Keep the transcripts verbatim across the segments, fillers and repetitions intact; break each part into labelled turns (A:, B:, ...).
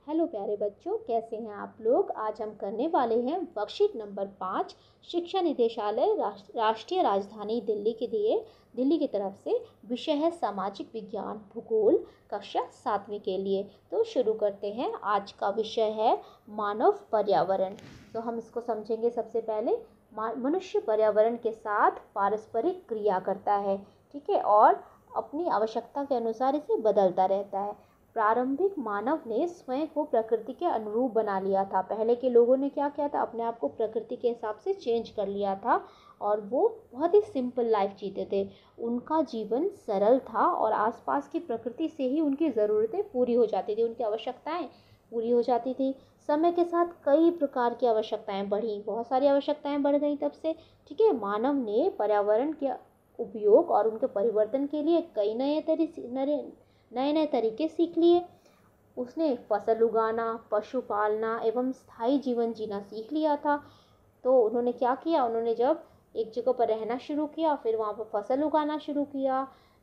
A: Hello प्यारे बच्चों, कैसे हैं आप लोग। आज हम करने वाले हैं वर्कशीट नंबर पाँच, शिक्षा निदेशालय राष्ट्रीय राजधानी दिल्ली के लिए दिल्ली की तरफ से। विषय है सामाजिक विज्ञान भूगोल, कक्षा सातवीं के लिए। तो शुरू करते हैं। आज का विषय है मानव पर्यावरण। तो हम इसको समझेंगे। सबसे पहले मनुष्य पर्यावरण के साथ पारस्परिक क्रिया करता है, ठीक है, और अपनी आवश्यकता के अनुसार इसे बदलता रहता है। प्रारंभिक मानव ने स्वयं को प्रकृति के अनुरूप बना लिया था। पहले के लोगों ने क्या किया था, अपने आप को प्रकृति के हिसाब से चेंज कर लिया था और वो बहुत ही सिंपल लाइफ जीते थे। उनका जीवन सरल था और आसपास की प्रकृति से ही उनकी ज़रूरतें पूरी हो जाती थी, उनकी आवश्यकताएं पूरी हो जाती थी। समय के साथ कई प्रकार की आवश्यकताएं बढ़ी, बहुत सारी आवश्यकताएं बढ़ गई तब से, ठीक है। मानव ने पर्यावरण के उपयोग और उनके परिवर्तन के लिए कई नए तरीके नए नए तरीके सीख लिए। उसने फसल उगाना, पशु पालना एवं स्थायी जीवन जीना सीख लिया था। तो उन्होंने क्या किया, उन्होंने जब एक जगह पर रहना शुरू किया, फिर वहाँ पर फसल उगाना शुरू किया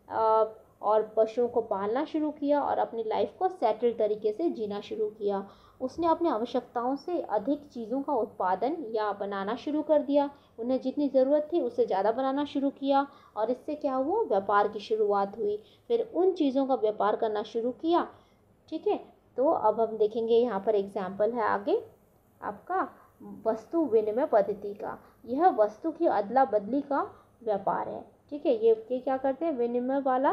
A: और पशुओं को पालना शुरू किया और अपनी लाइफ को सेटल तरीके से जीना शुरू किया। उसने अपनी आवश्यकताओं से अधिक चीज़ों का उत्पादन या बनाना शुरू कर दिया। उन्हें जितनी ज़रूरत थी उससे ज़्यादा बनाना शुरू किया और इससे क्या हुआ, व्यापार की शुरुआत हुई। फिर उन चीज़ों का व्यापार करना शुरू किया, ठीक है। तो अब हम देखेंगे, यहाँ पर एग्जाम्पल है आगे आपका वस्तु विनिमय पद्धति का। यह वस्तु की अदला बदली का व्यापार है, ठीक है। ये, ये क्या करते हैं, विनिमय वाला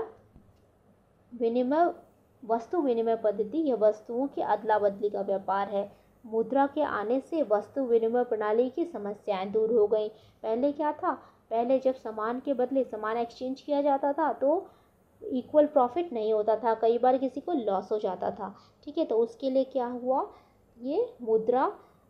A: विनिमय वस्तु विनिमय पद्धति, यह वस्तुओं की अदला बदली का व्यापार है। मुद्रा के आने से वस्तु विनिमय प्रणाली की समस्याएं दूर हो गई। पहले क्या था, पहले जब सामान के बदले सामान एक्सचेंज किया जाता था तो इक्वल प्रॉफिट नहीं होता था, कई बार किसी को लॉस हो जाता था, ठीक है। तो उसके लिए क्या हुआ, ये मुद्रा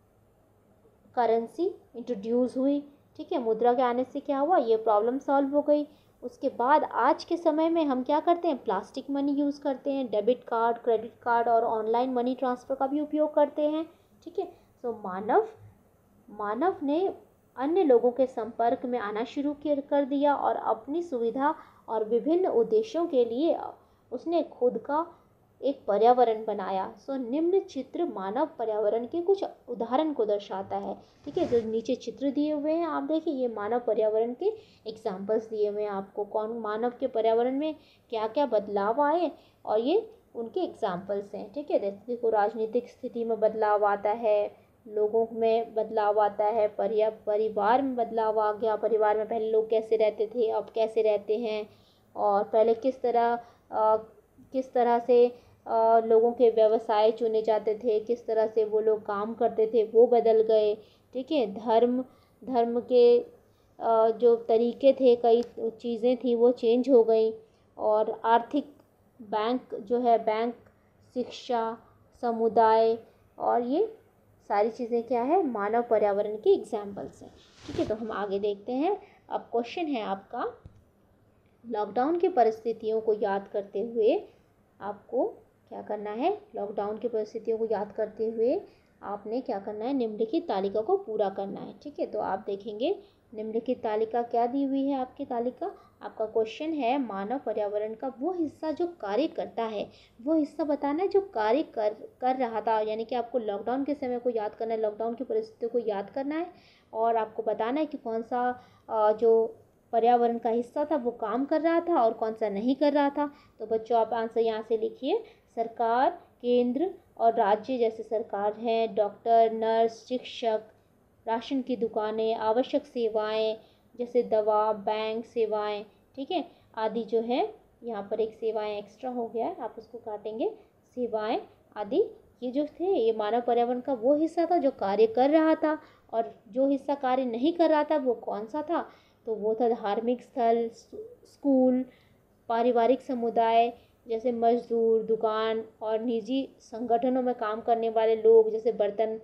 A: करेंसी इंट्रोड्यूस हुई, ठीक है। मुद्रा के आने से क्या हुआ, ये प्रॉब्लम सॉल्व हो गई। उसके बाद आज के समय में हम क्या करते हैं, प्लास्टिक मनी यूज़ करते हैं, डेबिट कार्ड, क्रेडिट कार्ड और ऑनलाइन मनी ट्रांसफ़र का भी उपयोग करते हैं, ठीक है। तो मानव मानव ने अन्य लोगों के संपर्क में आना शुरू कर दिया और अपनी सुविधा और विभिन्न उद्देश्यों के लिए उसने खुद का एक पर्यावरण बनाया। सो निम्न चित्र मानव पर्यावरण के कुछ उदाहरण को दर्शाता है, ठीक है। जो नीचे चित्र दिए हुए हैं आप देखिए, ये मानव पर्यावरण के एग्जाम्पल्स दिए हुए हैं आपको, कौन मानव के पर्यावरण में क्या क्या बदलाव आए और ये उनके एग्जाम्पल्स हैं, ठीक है। जैसे देखो, राजनीतिक स्थिति में बदलाव आता है, लोगों में बदलाव आता है, परिया परिवार में बदलाव आ गया। परिवार में पहले लोग कैसे रहते थे, अब कैसे रहते हैं, और पहले किस तरह आ, किस तरह से आ, लोगों के व्यवसाय चुने जाते थे, किस तरह से वो लोग काम करते थे, वो बदल गए, ठीक है। धर्म धर्म के आ, जो तरीके थे, कई चीज़ें थी वो चेंज हो गई। और आर्थिक बैंक जो है, बैंक, शिक्षा, समुदाय, और ये सारी चीज़ें क्या है, मानव पर्यावरण के एग्जाम्पल्स हैं, ठीक है। तो हम आगे देखते हैं। अब क्वेश्चन है आपका, लॉकडाउन की परिस्थितियों को याद करते हुए आपको क्या करना है, लॉकडाउन की परिस्थितियों को याद करते हुए आपने क्या करना है, निम्नलिखित तालिका को पूरा करना है, ठीक है। तो आप देखेंगे निम्नलिखित तालिका क्या दी हुई है आपकी तालिका। आपका क्वेश्चन है, मानव पर्यावरण का वो हिस्सा जो कार्य करता है, वो हिस्सा बताना है जो कार्य कर कर रहा था। यानी कि आपको लॉकडाउन के समय को याद करना है, लॉकडाउन की परिस्थितियों को याद करना है और आपको बताना है कि कौन सा जो पर्यावरण का हिस्सा था वो काम कर रहा था और कौन सा नहीं कर रहा था। तो बच्चों आप आंसर यहाँ से लिखिए। सरकार, केंद्र और राज्य जैसे सरकार हैं, डॉक्टर, नर्स, शिक्षक, राशन की दुकानें, आवश्यक सेवाएं जैसे दवा, बैंक सेवाएं, ठीक है, आदि जो है, यहाँ पर एक सेवाएं एक्स्ट्रा हो गया है, आप उसको काटेंगे, सेवाएं आदि, ये जो थे ये मानव पर्यावरण का वो हिस्सा था जो कार्य कर रहा था। और जो हिस्सा कार्य नहीं कर रहा था वो कौन सा था, तो वो था धार्मिक स्थल, स्कूल, पारिवारिक समुदाय जैसे मजदूर, दुकान और निजी संगठनों में काम करने वाले लोग, जैसे बर्तन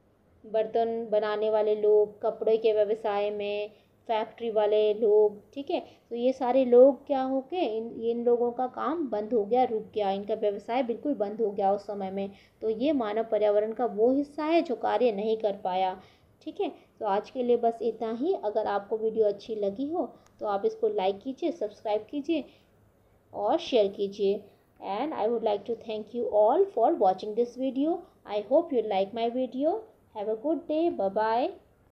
A: बर्तन बनाने वाले लोग, कपड़े के व्यवसाय में, फैक्ट्री वाले लोग, ठीक है। तो ये सारे लोग क्या हो गए, इन इन लोगों का काम बंद हो गया, रुक गया, इनका व्यवसाय बिल्कुल बंद हो गया उस समय में। तो ये मानव पर्यावरण का वो हिस्सा है जो कार्य नहीं कर पाया, ठीक है। तो आज के लिए बस इतना ही। अगर आपको वीडियो अच्छी लगी हो तो आप इसको लाइक कीजिए, सब्सक्राइब कीजिए और शेयर कीजिए। and I would like to thank you all for watching this video. I hope you like my video. Have a good day. Bye bye.